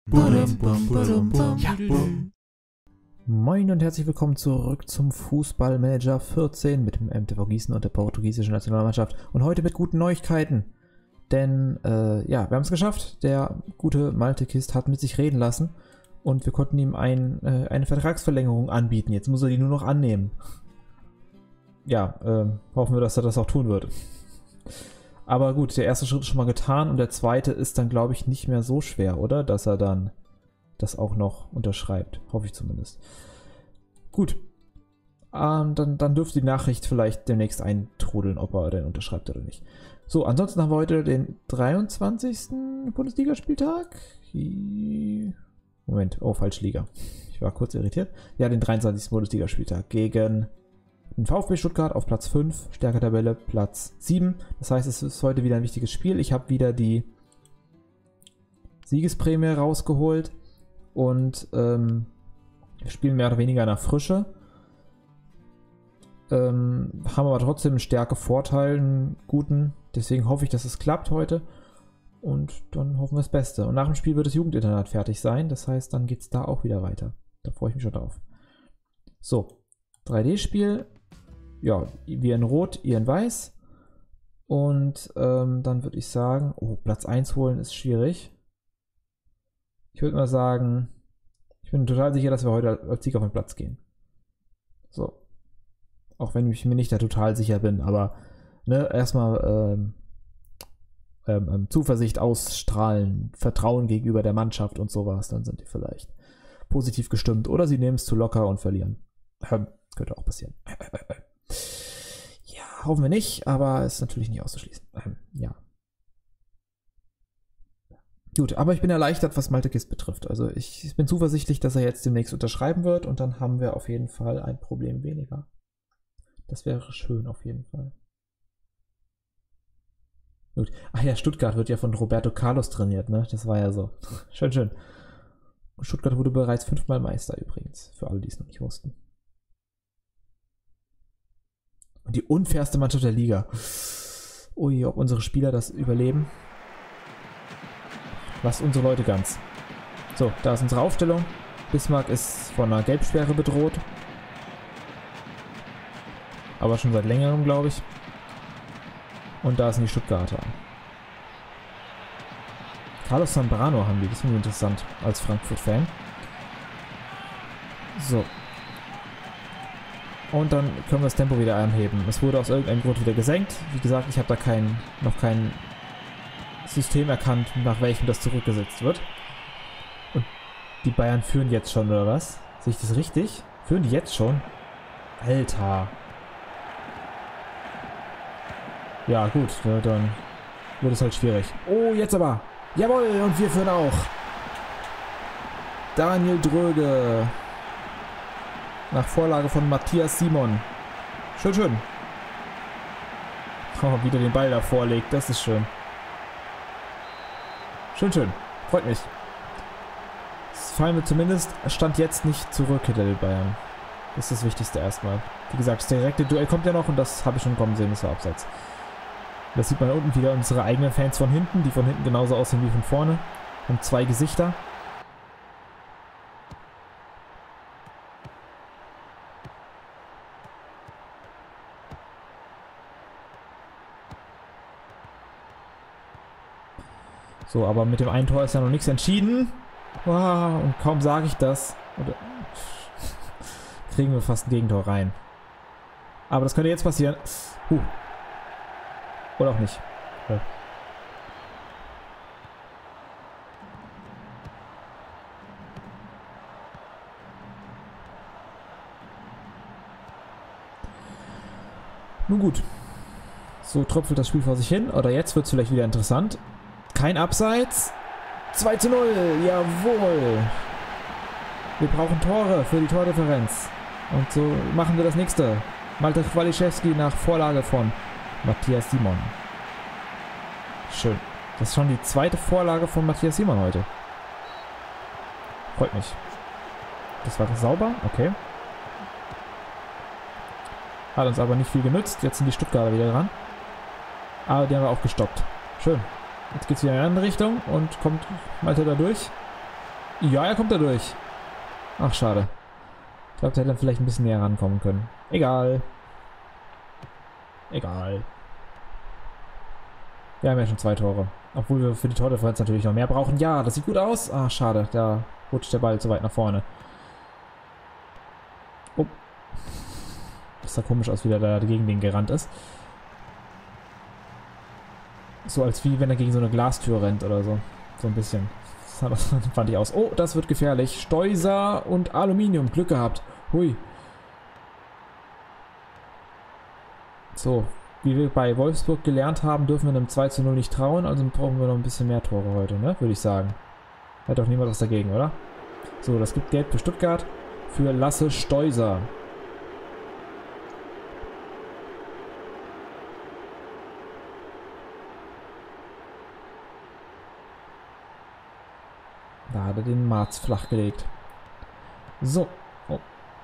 Moin und herzlich willkommen zurück zum Fußballmanager 14 mit dem MTV Gießen und der portugiesischen Nationalmannschaft und heute mit guten Neuigkeiten. Denn, wir haben es geschafft. Der gute Malte Kist hat mit sich reden lassen und wir konnten ihm eine Vertragsverlängerung anbieten. Jetzt muss er die nur noch annehmen. Ja, hoffen wir, dass er das auch tun wird. Aber gut, der erste Schritt ist schon mal getan und der zweite ist dann, glaube ich, nicht mehr so schwer, oder? Dass er dann das auch noch unterschreibt. Hoffe ich zumindest. Gut. Dann dürfte die Nachricht vielleicht demnächst eintrudeln, ob er denn unterschreibt oder nicht. So, ansonsten haben wir heute den 23. Bundesligaspieltag. Moment, oh, falsche Liga. Ich war kurz irritiert. Ja, den 23. Bundesligaspieltag gegen den VfB Stuttgart auf Platz 5, Stärketabelle Platz 7. Das heißt, es ist heute wieder ein wichtiges Spiel. Ich habe wieder die Siegesprämie rausgeholt und wir spielen mehr oder weniger nach Frische. Haben aber trotzdem einen Stärke-Vorteil, einen guten. Deswegen hoffe ich, dass es klappt heute. Und dann hoffen wir das Beste. Und nach dem Spiel wird das Jugendinternat fertig sein. Das heißt, dann geht es da auch wieder weiter. Da freue ich mich schon drauf. So, 3D-Spiel. Ja, wir in Rot, ihr in Weiß. Und dann würde ich sagen, Platz 1 holen ist schwierig. Ich würde mal sagen, ich bin total sicher, dass wir heute als Sieger auf den Platz gehen. So. Auch wenn ich mir nicht da total sicher bin, aber erstmal Zuversicht ausstrahlen, Vertrauen gegenüber der Mannschaft und sowas, dann sind die vielleicht positiv gestimmt. Oder sie nehmen es zu locker und verlieren. Könnte auch passieren. Ja, hoffen wir nicht, aber ist natürlich nicht auszuschließen. Ja. Gut, aber ich bin erleichtert, was Malte Kist betrifft. Also ich bin zuversichtlich, dass er jetzt demnächst unterschreiben wird und dann haben wir auf jeden Fall ein Problem weniger. Das wäre schön auf jeden Fall. Gut. Ach ja, Stuttgart wird ja von Roberto Carlos trainiert, ne? Das war ja so. Schön, schön. Stuttgart wurde bereits 5-mal Meister übrigens, für alle, die es noch nicht wussten. Und die unfairste Mannschaft der Liga. Ui, ob unsere Spieler das überleben. Lasst unsere Leute ganz. So, da ist unsere Aufstellung. Bismarck ist von einer Gelbsperre bedroht. Aber schon seit längerem, glaube ich. Und da sind die Stuttgarter. Carlos Zambrano haben die. Das finde ich interessant als Frankfurt-Fan. So. Und dann können wir das Tempo wieder anheben. Es wurde aus irgendeinem Grund wieder gesenkt. Wie gesagt, ich habe da noch kein System erkannt, nach welchem das zurückgesetzt wird. Und die Bayern führen jetzt schon, oder was? Sehe ich das richtig? Führen die jetzt schon? Alter. Ja, gut, dann wird es halt schwierig. Oh, jetzt aber. Jawohl, und wir führen auch. Daniel Dröge. Nach Vorlage von Matthias Simon. Schön, schön. Oh, wieder den Ball da vorlegt, das ist schön. Schön, schön. Freut mich. Es fallen wir zumindest, Stand jetzt nicht zurück hinter den Bayern. Das ist das Wichtigste erstmal. Wie gesagt, das direkte Duell kommt ja noch und das habe ich schon kommen sehen, das war abseits. Das sieht man unten wieder unsere eigenen Fans von hinten, die von hinten genauso aussehen wie von vorne. Und zwei Gesichter. So, aber mit dem einen Tor ist ja noch nichts entschieden. Wow, und kaum sage ich das, kriegen wir fast ein Gegentor rein. Aber das könnte jetzt passieren. Oder auch nicht. Ja. Nun gut. So tröpfelt das Spiel vor sich hin. Oder jetzt wird es vielleicht wieder interessant. Kein Abseits. 2:0. Jawohl. Wir brauchen Tore für die Tordifferenz. Und so machen wir das nächste. Malte Chwaliszewski nach Vorlage von Matthias Simon. Schön. Das ist schon die zweite Vorlage von Matthias Simon heute. Freut mich. Das war sauber. Okay. Hat uns aber nicht viel genützt. Jetzt sind die Stuttgarter wieder dran. Aber die haben wir auch gestoppt. Schön. Jetzt geht es wieder in eine andere Richtung und kommt Malte da durch. Ja, er kommt da durch. Ach, schade. Ich glaube, der hätte dann vielleicht ein bisschen näher rankommen können. Egal. Egal. Wir haben ja schon 2 Tore. Obwohl wir für die Tordifferenz natürlich noch mehr brauchen. Ja, das sieht gut aus. Ah, schade. Da rutscht der Ball zu weit nach vorne. Oh. Das sah komisch aus, wie der da gegen den gerannt ist. So als wie wenn er gegen so eine Glastür rennt oder so. So ein bisschen. Das fand ich aus. Oh, das wird gefährlich. Steuser und Aluminium. Glück gehabt. Hui. So, wie wir bei Wolfsburg gelernt haben, dürfen wir einem 2:0 nicht trauen. Also brauchen wir noch ein bisschen mehr Tore heute, ne? Würde ich sagen. Hat doch niemand was dagegen, oder? So, das gibt Geld für Stuttgart. Für Lasse Steuser. Da hat er den Marz flachgelegt. So. Oh.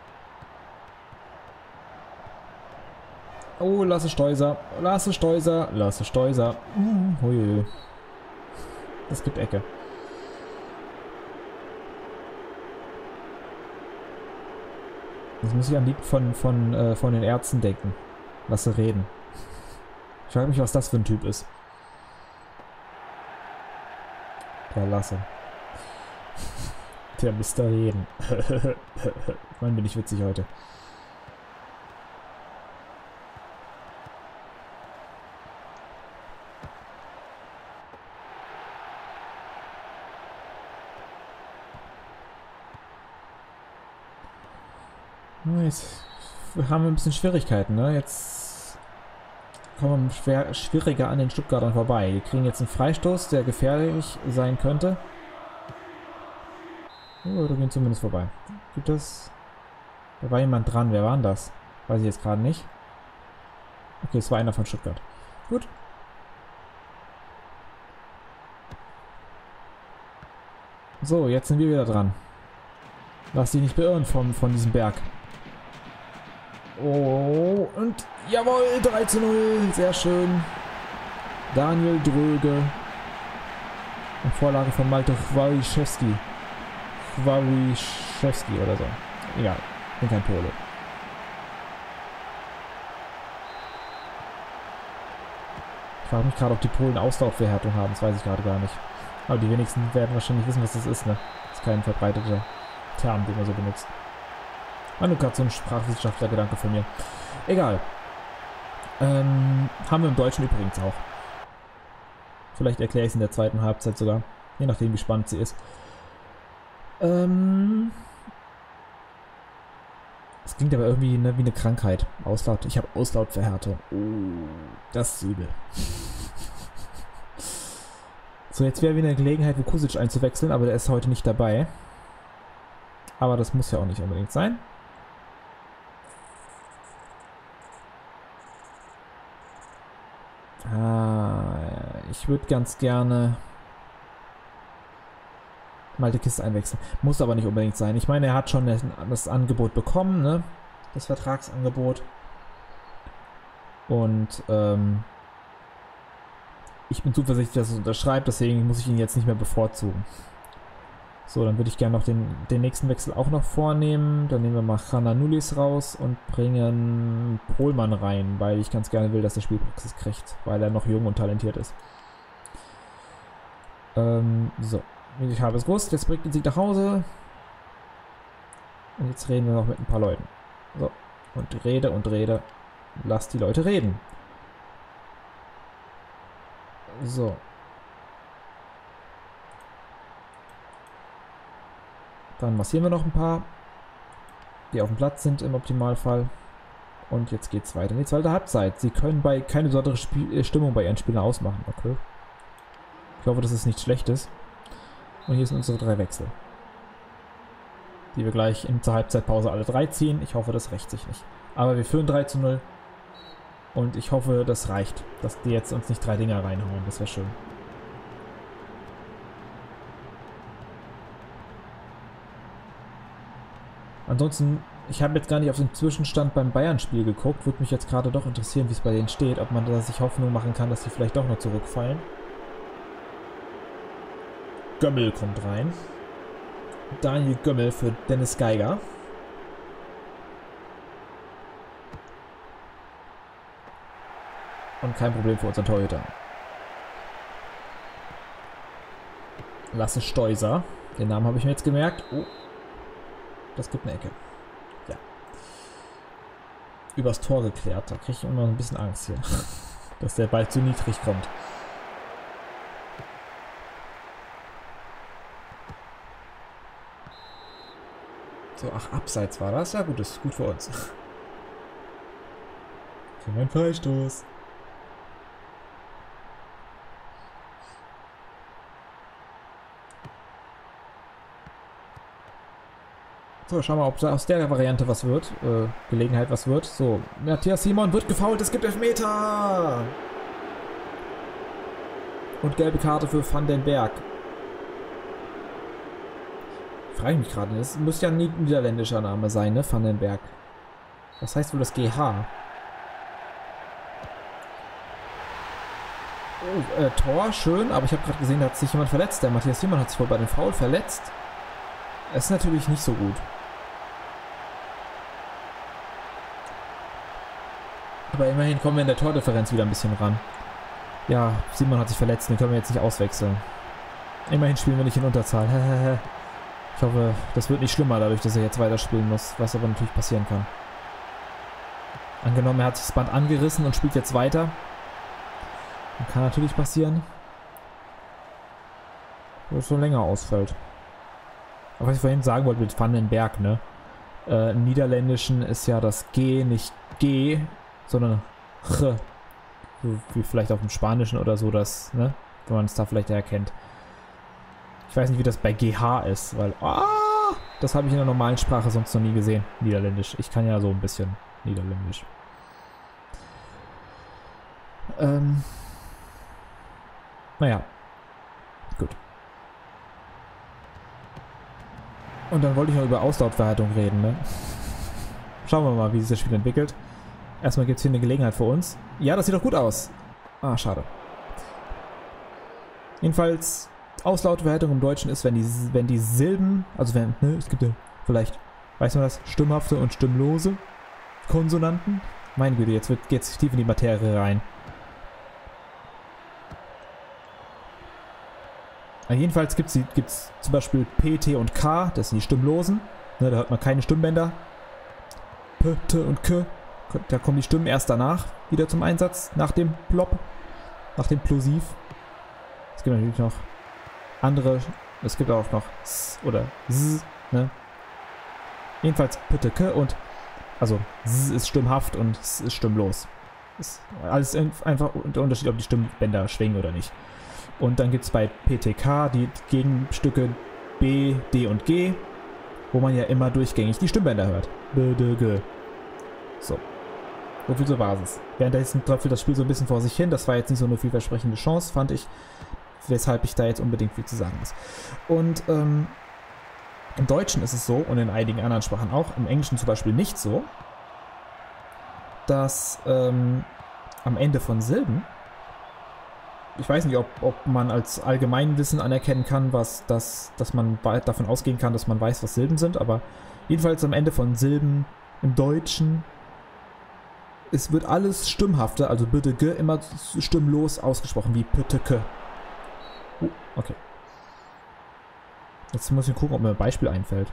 Oh, Lasse Steuser. Lasse Steuser. Lasse Steuser. Hui. Das gibt Ecke. Jetzt muss ich an Lied von den Ärzten denken. Lasse reden. Ich frage mich, was das für ein Typ ist. Der Lasse. Der Mr. Reden. Mann, bin ich witzig heute. Jetzt haben wir ein bisschen Schwierigkeiten, ne? Jetzt kommen wir schwieriger an den Stuttgartern vorbei. Die kriegen jetzt einen Freistoß, der gefährlich sein könnte. Oh, da gehen zumindest vorbei. Gibt es... Da war jemand dran. Wer war denn das? Weiß ich jetzt gerade nicht. Okay, es war einer von Stuttgart. Gut. So, jetzt sind wir wieder dran. Lass dich nicht beirren von diesem Berg. Oh, und jawohl, 3:0. Sehr schön. Daniel Dröge. Und Vorlage von Malte Chwaliszewski. Chwaliszewski oder so. Egal, bin kein Pole. Ich frage mich gerade, ob die Polen Auslaufverhärtung haben. Das weiß ich gerade gar nicht. Aber die wenigsten werden wahrscheinlich wissen, was das ist, ne? Das ist kein verbreiteter Term, den man so benutzt. War nur gerade so ein Sprachwissenschaftler-Gedanke von mir. Egal. Haben wir im Deutschen übrigens auch. Vielleicht erkläre ich es in der zweiten Halbzeit sogar. Je nachdem, wie spannend sie ist. Es klingt aber irgendwie ne, wie eine Krankheit. Auslaut. Ich habe Auslautverhärtung. Oh, das ist übel. So, jetzt wäre wieder eine Gelegenheit, Vukusic einzuwechseln, aber der ist heute nicht dabei. Aber das muss ja auch nicht unbedingt sein. Ich würde ganz gerne Malte Kiste einwechseln. Muss aber nicht unbedingt sein. Ich meine, er hat schon das Angebot bekommen, ne? Das Vertragsangebot. Und ich bin zuversichtlich, dass er es unterschreibt, deswegen muss ich ihn jetzt nicht mehr bevorzugen. So, dann würde ich gerne noch den nächsten Wechsel auch noch vornehmen. Dann nehmen wir mal Chananulis raus und bringen Pohlmann rein, weil ich ganz gerne will, dass er Spielpraxis kriegt, weil er noch jung und talentiert ist. So, ich habe es gewusst, jetzt bringt den Sieg nach Hause. Und jetzt reden wir noch mit ein paar Leuten. So, und rede und rede. Lass die Leute reden. So. Dann massieren wir noch ein paar, die auf dem Platz sind im Optimalfall. Und jetzt geht's weiter in die zweite Halbzeit. Sie können keine besondere Stimmung bei ihren Spielern ausmachen. Okay. Ich hoffe, das ist nichts Schlechtes. Und hier sind unsere 3 Wechsel. Die wir gleich zur Halbzeitpause alle 3 ziehen. Ich hoffe, das rächt sich nicht. Aber wir führen 3:0. Und ich hoffe, das reicht. Dass die jetzt uns nicht 3 Dinger reinhauen. Das wäre schön. Ansonsten, ich habe jetzt gar nicht auf den Zwischenstand beim Bayern-Spiel geguckt. Würde mich jetzt gerade doch interessieren, wie es bei denen steht. Ob man da sich Hoffnung machen kann, dass die vielleicht doch noch zurückfallen. Gömmel kommt rein. Daniel Gömmel für Dennis Geiger. Und kein Problem für unseren Torhüter. Lasse Steuser. Den Namen habe ich mir jetzt gemerkt. Oh. Das gibt eine Ecke. Ja. Übers Tor geklärt. Da kriege ich immer ein bisschen Angst hier. Dass der Ball zu niedrig kommt. So, ach, abseits war das. Ja gut, das ist gut für uns. Für meinen Freistoß. So, schauen wir mal, ob aus der Variante was wird. Gelegenheit was wird. So, Matthias Simon wird gefoult. Es gibt Elfmeter. Und gelbe Karte für Van den Berg. Frage mich gerade, das müsste ja ein niederländischer Name sein, ne? Van den Berg. Was heißt wohl das GH? Oh, Tor, schön, aber ich habe gerade gesehen, da hat sich jemand verletzt. Der Matthias Simon hat sich wohl bei dem Foul verletzt. Das ist natürlich nicht so gut. Aber immerhin kommen wir in der Tordifferenz wieder ein bisschen ran. Ja, Simon hat sich verletzt, den können wir jetzt nicht auswechseln. Immerhin spielen wir nicht in Unterzahl. Ich hoffe, das wird nicht schlimmer, dadurch, dass er jetzt weiterspielen muss, was aber natürlich passieren kann. Angenommen, er hat sich das Band angerissen und spielt jetzt weiter. Dann kann natürlich passieren, dass es so länger ausfällt. Aber was ich vorhin sagen wollte mit Van den Berg, ne? Im Niederländischen ist ja das G nicht G, sondern Ch. So wie vielleicht auf dem Spanischen oder so, das, ne? Wenn man es da vielleicht erkennt. Ich weiß nicht, wie das bei GH ist, weil... das habe ich in der normalen Sprache sonst noch nie gesehen. Niederländisch. Ich kann ja so ein bisschen Niederländisch. Naja. Gut. Und dann wollte ich noch über Auslautverhaltung reden, ne? Schauen wir mal, wie sich das Spiel entwickelt. Erstmal gibt es hier eine Gelegenheit für uns. Ja, das sieht doch gut aus. Ah, schade. Jedenfalls, Auslautverhaltung im Deutschen ist, wenn die Silben, also wenn, ne, es gibt ja vielleicht, weiß man das, stimmhafte und stimmlose Konsonanten. Meine Güte, jetzt geht's tief in die Materie rein. Jedenfalls gibt's zum Beispiel P, T und K, das sind die Stimmlosen. Ne, da hört man keine Stimmbänder. P, T und K, da kommen die Stimmen erst danach wieder zum Einsatz, nach dem Plop, nach dem Plosiv. Es gibt natürlich noch andere, es gibt auch noch S oder S, ne? Jedenfalls P, T, K und, also S ist stimmhaft und S ist stimmlos. Ist alles einfach der Unterschied, ob die Stimmbänder schwingen oder nicht. Und dann gibt es bei PTK die Gegenstücke B, D und G, wo man ja immer durchgängig die Stimmbänder hört. B, D, G. So. So viel zur Basis. Währenddessen tröpfelt das Spiel so ein bisschen vor sich hin. Das war jetzt nicht so eine vielversprechende Chance, fand ich. Weshalb ich da jetzt unbedingt viel zu sagen muss. Und im Deutschen ist es so, und in einigen anderen Sprachen auch, im Englischen zum Beispiel nicht so, dass am Ende von Silben, ich weiß nicht, ob man als Allgemeinwissen anerkennen kann, dass man davon ausgehen kann, dass man weiß, was Silben sind, aber jedenfalls am Ende von Silben im Deutschen, es wird alles stimmhafter, also bitte G immer stimmlos ausgesprochen, wie bitte K. Okay. Jetzt muss ich gucken, ob mir ein Beispiel einfällt.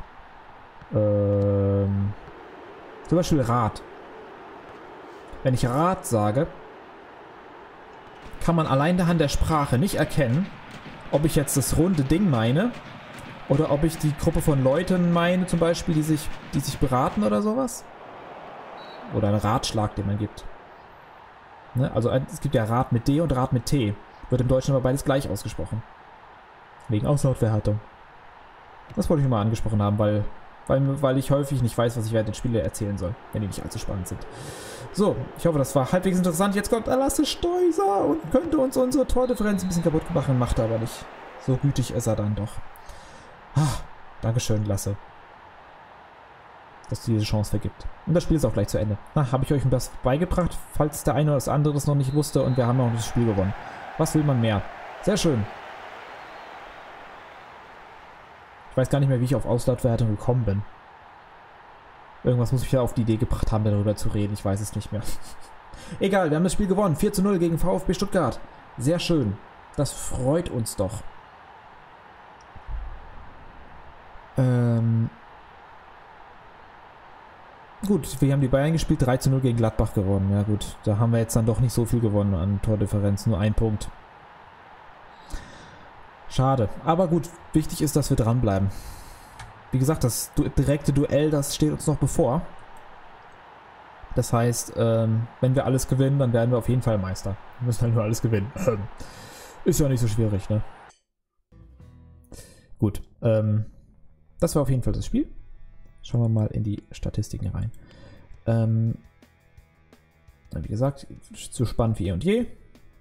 Zum Beispiel Rad. Wenn ich Rad sage, kann man allein anhand der Sprache nicht erkennen, ob ich jetzt das runde Ding meine oder ob ich die Gruppe von Leuten meine, zum Beispiel, die sich beraten oder sowas. Oder einen Ratschlag, den man gibt. Ne? Also es gibt ja Rat mit D und Rat mit T. Wird im Deutschen aber beides gleich ausgesprochen. Wegen Auslautverhärtung. Das wollte ich nur mal angesprochen haben, weil ich häufig nicht weiß, was ich während den Spielen erzählen soll, wenn die nicht allzu spannend sind. So, ich hoffe, das war halbwegs interessant. Jetzt kommt Lasse Steuser und könnte uns unsere Tordifferenz ein bisschen kaputt machen, macht er aber nicht. So gütig ist er dann doch. Dankeschön, Lasse, dass du diese Chance vergibt. Und das Spiel ist auch gleich zu Ende. Habe ich euch was beigebracht, falls der eine oder das andere das noch nicht wusste, und wir haben auch das Spiel gewonnen. Was will man mehr? Sehr schön. Ich weiß gar nicht mehr, wie ich auf Auslautwertung gekommen bin. Irgendwas muss mich ja auf die Idee gebracht haben, darüber zu reden. Ich weiß es nicht mehr. Egal, wir haben das Spiel gewonnen. 4:0 gegen VfB Stuttgart. Sehr schön. Das freut uns doch. Gut, wir haben die Bayern gespielt. 3:0 gegen Gladbach gewonnen. Ja gut, da haben wir jetzt dann doch nicht so viel gewonnen an Tordifferenz. Nur 1 Punkt. Schade. Aber gut, wichtig ist, dass wir dranbleiben. Wie gesagt, das direkte Duell, das steht uns noch bevor. Das heißt, wenn wir alles gewinnen, dann werden wir auf jeden Fall Meister. Wir müssen halt nur alles gewinnen. Ist ja nicht so schwierig, ne? Gut, das war auf jeden Fall das Spiel. Schauen wir mal in die Statistiken rein. Wie gesagt, so spannend wie eh und je.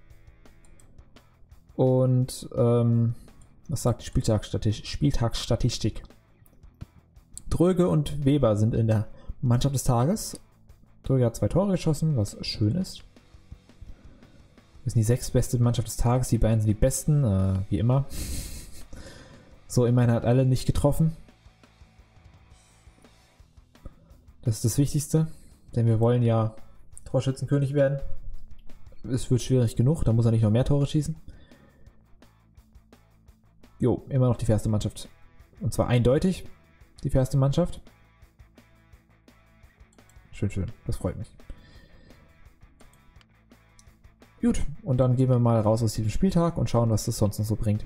Und was sagt die Spieltagsstatistik? Dröge und Weber sind in der Mannschaft des Tages. Dröge hat 2 Tore geschossen, was schön ist. Wir sind die 6. beste Mannschaft des Tages, die beiden sind die besten, wie immer. So, immerhin hat alle nicht getroffen. Das ist das Wichtigste, denn wir wollen ja Torschützenkönig werden. Es wird schwierig genug, da muss er nicht noch mehr Tore schießen. Jo, immer noch die fairste Mannschaft. Und zwar eindeutig die fairste Mannschaft. Schön, schön, das freut mich. Gut, und dann gehen wir mal raus aus diesem Spieltag und schauen, was das sonst noch so bringt.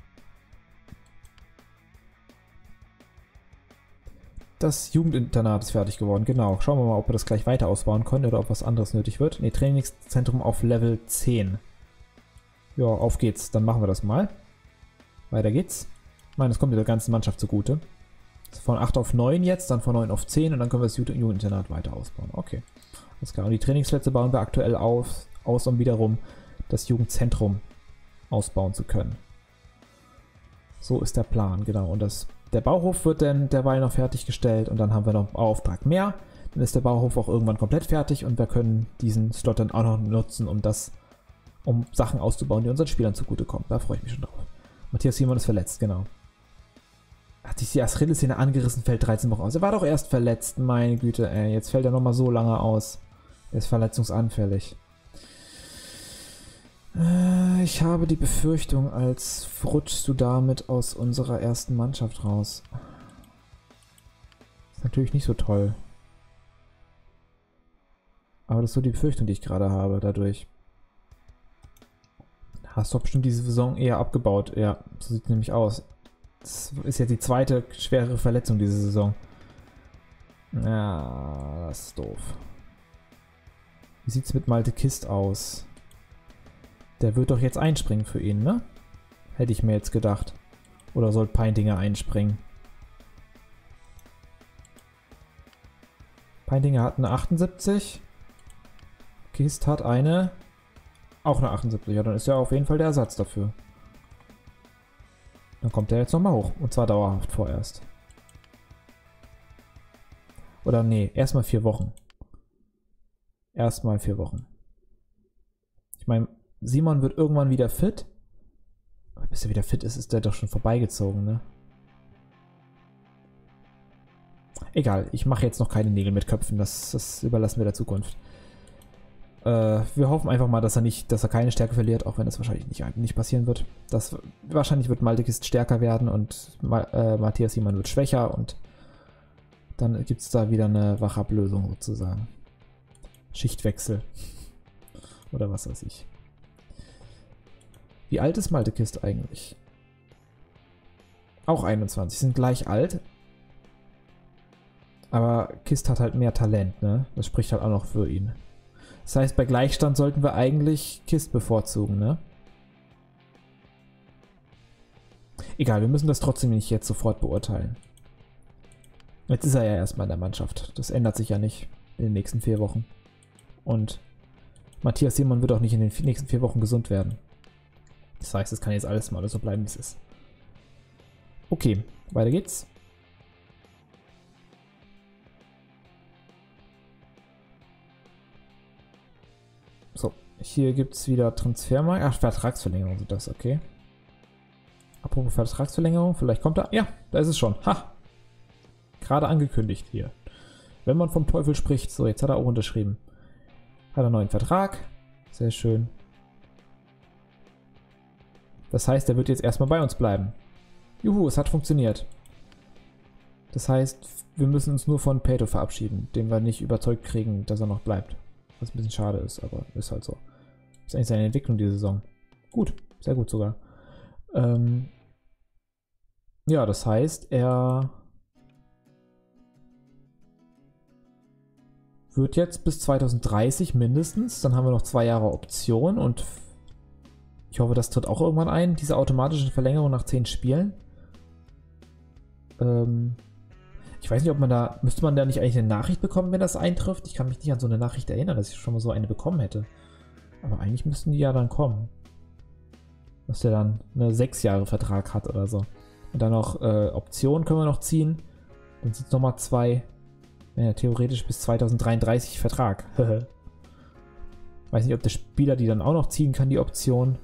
Das Jugendinternat ist fertig geworden, genau. Schauen wir mal, ob wir das gleich weiter ausbauen können oder ob was anderes nötig wird. Ne, Trainingszentrum auf Level 10. Ja, auf geht's. Dann machen wir das mal. Weiter geht's. Ich meine, das kommt der ganzen Mannschaft zugute. Von 8 auf 9 jetzt, dann von 9 auf 10 und dann können wir das Jugendinternat weiter ausbauen. Okay, alles klar. Und die Trainingsplätze bauen wir aktuell aus, um wiederum das Jugendzentrum ausbauen zu können. So ist der Plan, genau. Und der Bauhof wird dann derweil noch fertiggestellt und dann haben wir noch einen Bauauftrag mehr. Dann ist der Bauhof auch irgendwann komplett fertig und wir können diesen Slot dann auch noch nutzen, um Sachen auszubauen, die unseren Spielern zugutekommen. Da freue ich mich schon drauf. Matthias Simon ist verletzt, genau. Hat sich die Achillessehne angerissen, fällt 13 Wochen aus. Er war doch erst verletzt, meine Güte, ey. Jetzt fällt er nochmal so lange aus. Er ist verletzungsanfällig. Ich habe die Befürchtung, als rutschst du damit aus unserer ersten Mannschaft raus. Ist natürlich nicht so toll. Aber das ist so die Befürchtung, die ich gerade habe, dadurch. Hast du bestimmt diese Saison eher abgebaut. Ja, so sieht es nämlich aus. Das ist ja die zweite schwere Verletzung diese Saison. Ja, das ist doof. Wie sieht es mit Malte Kist aus? Der wird doch jetzt einspringen für ihn, ne? Hätte ich mir jetzt gedacht. Oder soll Peindinger einspringen? Peindinger hat eine 78. Kist hat auch eine 78. Ja, dann ist ja auf jeden Fall der Ersatz dafür. Dann kommt er jetzt nochmal hoch. Und zwar dauerhaft vorerst. Oder nee, erstmal 4 Wochen. Erstmal 4 Wochen. Ich meine, Simon wird irgendwann wieder fit. Aber bis er wieder fit ist, ist der doch schon vorbeigezogen, ne? Egal, ich mache jetzt noch keine Nägel mit Köpfen. Das überlassen wir der Zukunft. Wir hoffen einfach mal, dass er keine Stärke verliert, auch wenn das wahrscheinlich nicht passieren wird. Wahrscheinlich wird Malte Kist stärker werden und Matthias Simon wird schwächer und dann gibt es da wieder eine Wachablösung sozusagen. Schichtwechsel. Oder was weiß ich. Wie alt ist Malte Kist eigentlich? Auch 21, sind gleich alt. Aber Kist hat halt mehr Talent, ne? Das spricht halt auch noch für ihn. Das heißt, bei Gleichstand sollten wir eigentlich Kist bevorzugen, ne? Egal, wir müssen das trotzdem nicht jetzt sofort beurteilen. Jetzt ist er ja erstmal in der Mannschaft. Das ändert sich ja nicht in den nächsten 4 Wochen. Und Matthias Simon wird auch nicht in den nächsten 4 Wochen gesund werden. Das heißt, es kann jetzt alles mal so bleiben, wie es ist. Okay, weiter geht's. So, hier gibt es wieder Transfermarkt. Ach, Vertragsverlängerung sind das, okay. Ab Apropos Vertragsverlängerung, vielleicht kommt er. Ja, da ist es schon. Ha! Gerade angekündigt hier. Wenn man vom Teufel spricht. So, jetzt hat er auch unterschrieben. Hat einen neuen Vertrag. Sehr schön. Das heißt, er wird jetzt erstmal bei uns bleiben. Juhu, es hat funktioniert. Das heißt, wir müssen uns nur von Pato verabschieden, den wir nicht überzeugt kriegen, dass er noch bleibt. Was ein bisschen schade ist, aber ist halt so. Ist eigentlich seine Entwicklung diese Saison. Gut, sehr gut sogar. Ja, das heißt, er wird jetzt bis 2030 mindestens, dann haben wir noch 2 Jahre Option und ich hoffe, das tritt auch irgendwann ein, diese automatische Verlängerung nach 10 Spielen. Ich weiß nicht, ob man da, müsste man da nicht eigentlich eine Nachricht bekommen, wenn das eintrifft? Ich kann mich nicht an so eine Nachricht erinnern, dass ich schon mal so eine bekommen hätte. Aber eigentlich müssten die ja dann kommen. Dass der dann eine 6 Jahre Vertrag hat oder so. Und dann noch Optionen können wir noch ziehen. Dann sind es nochmal 2. Ja, theoretisch bis 2033 Vertrag. Weiß nicht, ob der Spieler die dann auch noch ziehen kann, die Option.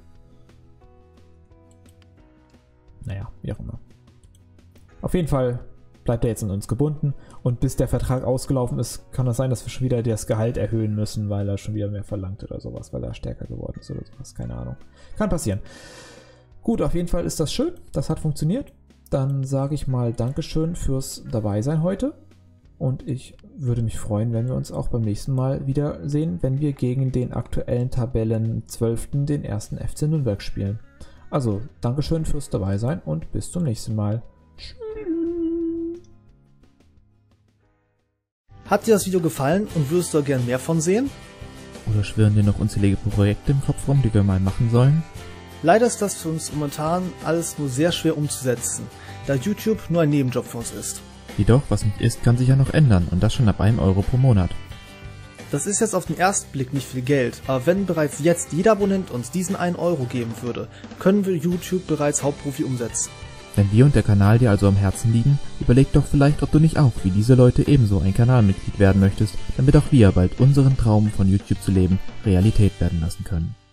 Naja, wie auch immer. Auf jeden Fall bleibt er jetzt an uns gebunden. Und bis der Vertrag ausgelaufen ist, kann das sein, dass wir schon wieder das Gehalt erhöhen müssen, weil er schon wieder mehr verlangt oder sowas, weil er stärker geworden ist oder sowas. Keine Ahnung. Kann passieren. Gut, auf jeden Fall ist das schön. Das hat funktioniert. Dann sage ich mal Dankeschön fürs Dabeisein heute. Und ich würde mich freuen, wenn wir uns auch beim nächsten Mal wiedersehen, wenn wir gegen den aktuellen Tabellen 12. den 1. FC Nürnberg spielen. Also, Dankeschön fürs Dabeisein und bis zum nächsten Mal. Tschüss. Hat dir das Video gefallen und würdest du gern mehr von sehen? Oder schwirren dir noch unzählige Projekte im Kopf rum, die wir mal machen sollen? Leider ist das für uns momentan alles nur sehr schwer umzusetzen, da YouTube nur ein Nebenjob für uns ist. Jedoch, was nicht ist, kann sich ja noch ändern und das schon ab 1 Euro pro Monat. Das ist jetzt auf den ersten Blick nicht viel Geld, aber wenn bereits jetzt jeder Abonnent uns diesen 1 Euro geben würde, können wir YouTube bereits Hauptprofi umsetzen. Wenn wir und der Kanal dir also am Herzen liegen, überleg doch vielleicht, ob du nicht auch wie diese Leute ebenso ein Kanalmitglied werden möchtest, damit auch wir bald unseren Traum von YouTube zu leben Realität werden lassen können.